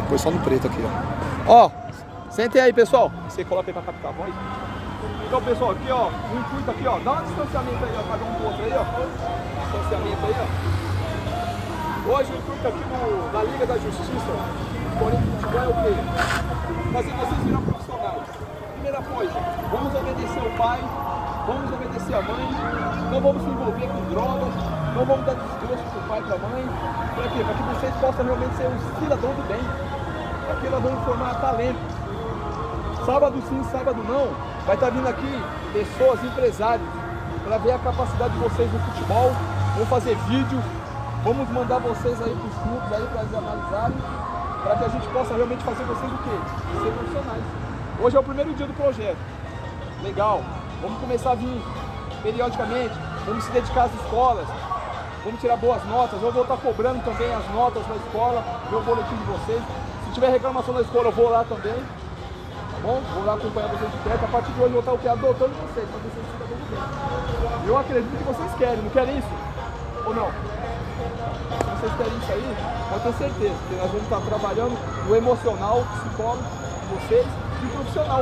Põe só no preto aqui, ó. Ó, sentem aí, pessoal. Você coloca aí pra captar a voz. Então, pessoal, aqui, ó, o intuito aqui, ó, dá um distanciamento aí, ó, cada um do outro aí, ó. Distanciamento aí, ó. Hoje o intuito aqui da Liga da Justiça, porém, futebol é o quê? Fazer vocês virar profissionais. Primeira coisa, vamos obedecer o pai, vamos obedecer a mãe, não vamos se envolver com drogas, não vamos dar desgosto pro pai e pra mãe. Para quê? Para que vocês possam realmente ser um cidadão do bem. Aqui nós vamos formar talento. Sábado sim, sábado não, vai estar vindo aqui pessoas, empresários, para ver a capacidade de vocês no futebol. Vamos fazer vídeo, vamos mandar vocês aí para os clubes aí para eles analisarem, para que a gente possa realmente fazer vocês o quê? Ser profissionais. Hoje é o primeiro dia do projeto. Legal. Vamos começar a vir periodicamente, vamos se dedicar às escolas, vamos tirar boas notas. Eu vou estar cobrando também as notas da escola, ver o boletim de vocês. Se tiver reclamação da escola, eu vou lá também. Tá bom? Vou lá acompanhar vocês de perto. A partir de hoje eu vou estar o que? Adotando vocês, para vocês ficam bem. Eu acredito que vocês querem, não querem isso? Ou não? Se vocês querem isso aí, eu tenho certeza que nós vamos estar trabalhando o emocional, o psicólogo de vocês e o profissional.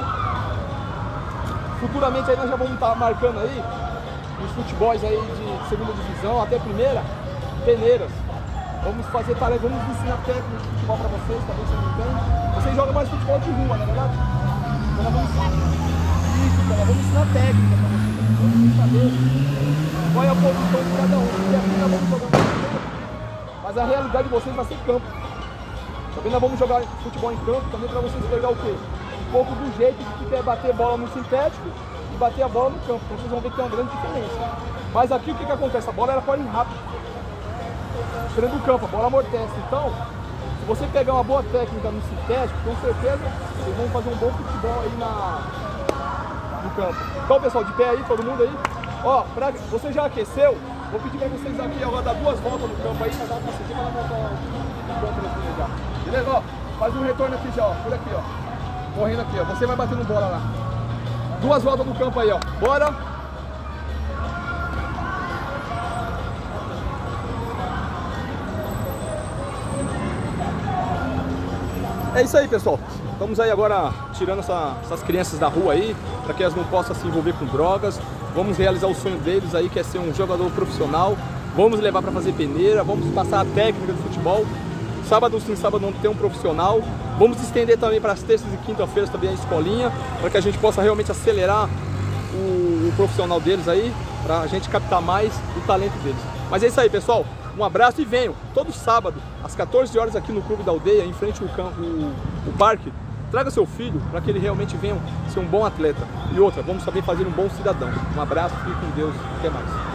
Futuramente aí nós já vamos estar marcando aí os futebols aí de segunda divisão até primeira, peneiras. Vamos fazer tarefa, vamos ensinar técnica de futebol para vocês, talvez vocês não tenham. Vocês jogam mais futebol de rua, não é verdade? Então nós vamos ensinar isso, nós vamos ensinar técnica para vocês. Vamos saber qual é a posição de cada um. Porque aqui nós vamos jogar futebol, mas a realidade de vocês vai ser campo. Também nós vamos jogar futebol em campo também para vocês pegar o quê? Um pouco do jeito que quer bater bola no sintético e bater a bola no campo. Então vocês vão ver que tem uma grande diferença. Mas aqui o que acontece? A bola ela corre rápido. Diferente do campo, a bola amortece. Então, se você pegar uma boa técnica no sintético, com certeza vocês vão fazer um bom futebol aí no campo. Então, pessoal, de pé aí, todo mundo aí. Ó, você já aqueceu? Vou pedir para vocês aqui agora dar 2 voltas no campo aí, para dar uma conseguir para montar o campo já. Beleza? Ó, faz um retorno aqui já, ó, por aqui, ó. Correndo aqui, ó. Você vai batendo bola lá. 2 voltas no campo aí, ó. Bora! É isso aí, pessoal. Estamos aí agora tirando essas crianças da rua aí, para que elas não possam se envolver com drogas. Vamos realizar o sonho deles aí, que é ser um jogador profissional. Vamos levar para fazer peneira, vamos passar a técnica de futebol. Sábado sim, sábado não tem um profissional. Vamos estender também para as terças e quinta-feiras também a escolinha, para que a gente possa realmente acelerar o profissional deles aí, para a gente captar mais o talento deles. Mas é isso aí, pessoal. Um abraço e venham todo sábado, às 14 horas aqui no Clube da Aldeia, em frente ao campo, o parque. Traga seu filho para que ele realmente venha ser um bom atleta. E outra, vamos saber fazer um bom cidadão. Um abraço, fique com Deus, até mais.